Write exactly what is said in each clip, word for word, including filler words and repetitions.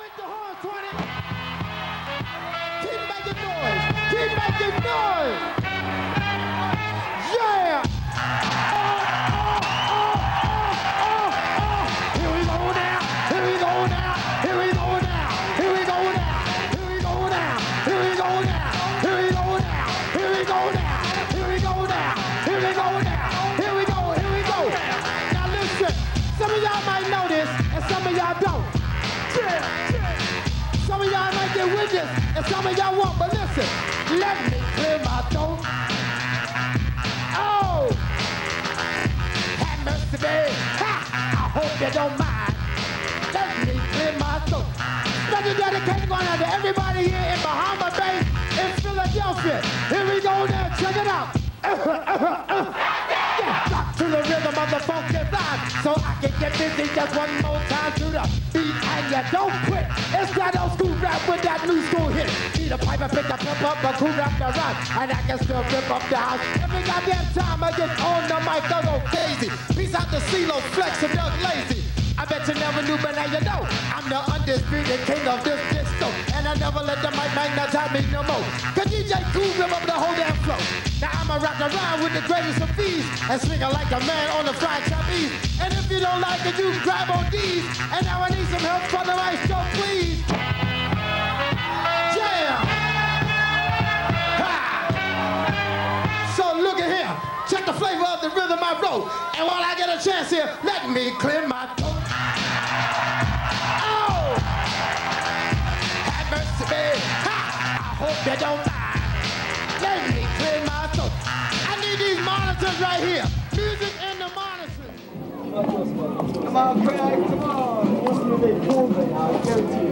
Make the horn, twenty. Keep making noise. Keep making noise. Yeah. Oh, oh, oh, oh, oh. Here we go now. Here we go now. Here we go now. Here we go now. Here we go now. Here we go now. Here we go now. Here we go now. Here we go now. Here we go now. Here we go. Here we go. Now listen. Some of y'all might know this, and some of y'all don't. Some of y'all might get with this, and some of y'all won't, but listen. Let me clear my throat. Oh! Have mercy, babe. Ha! I hope you don't mind. Let me clear my throat. Special dedication going out to everybody here in Bahama Bay, in Philadelphia. Here we go now, check it out. Yeah, rock to the rhythm of the funky vibe, so I can get busy just one more time to the beat, and you don't quit. It's that old school rap with that new school hit. See the pipe and pick the pump up, a cool rap the rhyme, and I can still rip up the house. Every goddamn time I get on the mic, I go crazy. Peace out to CeeLo, Flex, and Doug Lazy. I bet you never knew, but now you know. I'm the undisputed king of this disco, and I never let the mic magnetize me no more. Cause D J Cool rip up the whole damn flow. Now I'ma rock around with the greatest of these, and swing it like a man on the fried Chinese. And if you don't like it, you can grab on these. And now I need some help from the mic, so please. Yeah! Ha! So look at here. Check the flavor of the rhythm I wrote. And while I get a chance here, let me clear my throat. Oh! Have mercy, babe. Ha! I hope you don't mind. Let me clear my throat. I need these monitors right here. Music in the monitors. Come on, Craig, come on. What's the big movement? I'll guarantee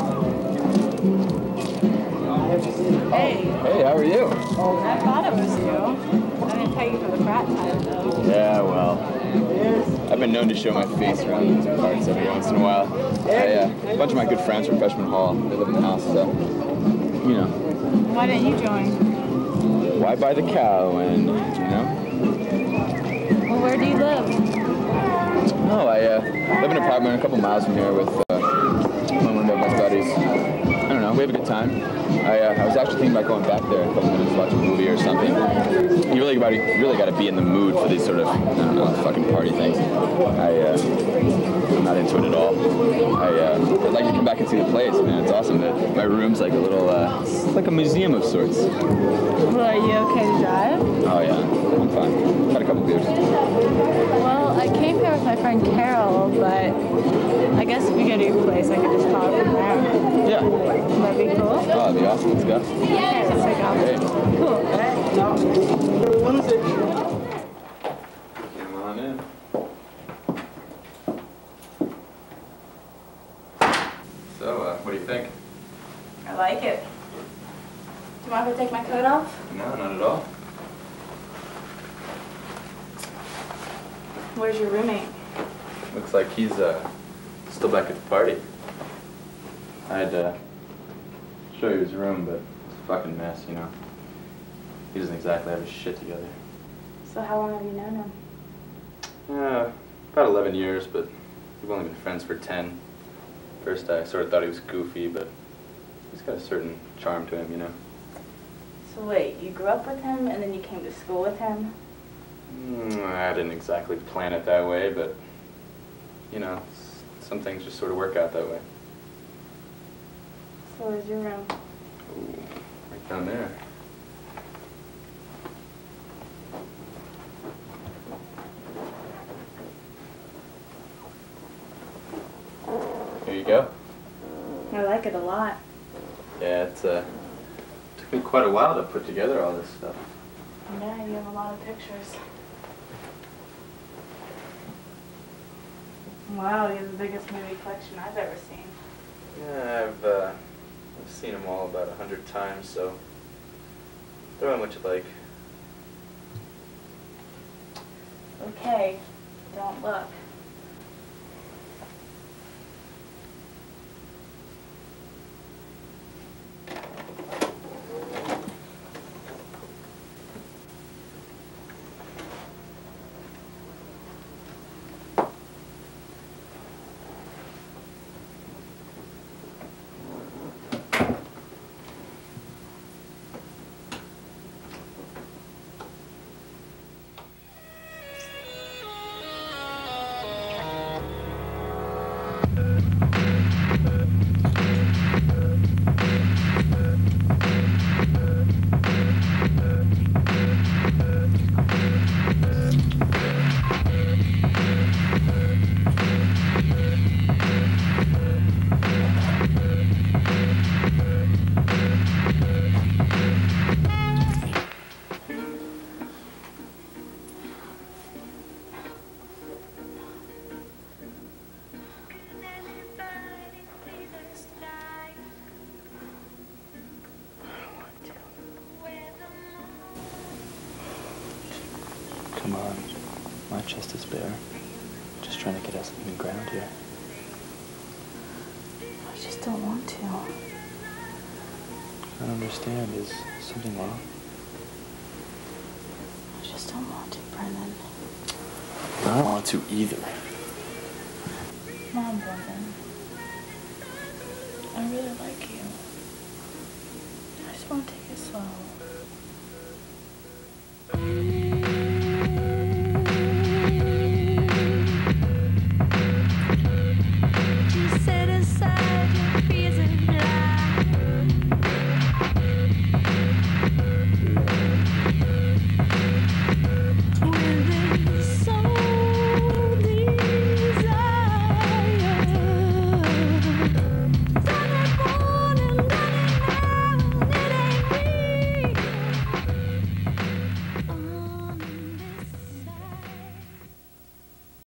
that. Hey. Hey, how are you? I thought it was you. I didn't pay you for the frat time, though. Yeah, well, I've been known to show my face around these parts every once in a while. I, uh, a bunch of my good friends from freshman hall, they live in the house, so, you know. Why didn't you join? Why buy the cow and, you know? Well, where do you live? Oh, I uh, live in an apartment a couple miles from here with uh, one of my buddies. I don't know, we have a good time. I, uh, I was actually thinking about going back there in a couple minutes to watch a movie or something. You really got you really got to be in the mood for these sort of, I don't know, fucking party things. I, uh, I'm not into it at all. I, uh, I'd like to come back and see the place, man. It's awesome. That my room's like a little, uh, it's like a museum of sorts. Well, are you okay to drive? Oh yeah, I'm fine. Had a couple beers. Well, I came here with my friend Carol, but I guess if you go to your place, I could just call it from there. Yeah. That'd be cool. Oh, that'd be awesome. Let's go. Okay, let's take off. Hey. Cool. Come on in. So, uh, what do you think? I like it. Do you mind if I take my coat off? No, not at all. Where's your roommate? Looks like he's uh, still back at the party. I'd uh, show you his room, but it's a fucking mess, you know. He doesn't exactly have his shit together. So how long have you known him? Uh, about eleven years, but we've only been friends for ten. First I sort of thought he was goofy, but he's got a certain charm to him, you know. So wait, you grew up with him and then you came to school with him? Mm, I didn't exactly plan it that way, but, you know, some things just sort of work out that way. So where's your room? Ooh, right down there. Here you go. I like it a lot. Yeah, it's uh, took me quite a while to put together all this stuff. Yeah, you have a lot of pictures. Wow, you have the biggest movie collection I've ever seen. Yeah, I've uh, I've seen them all about a hundred times, so they're all much alike. Okay, don't look. Come on. My chest is bare. Just trying to get us even ground here. I just don't want to. I don't understand. Is something wrong? I just don't want to, Brendan. I don't want to either. Come on, Brendan. I really like you. I just want to take it slow.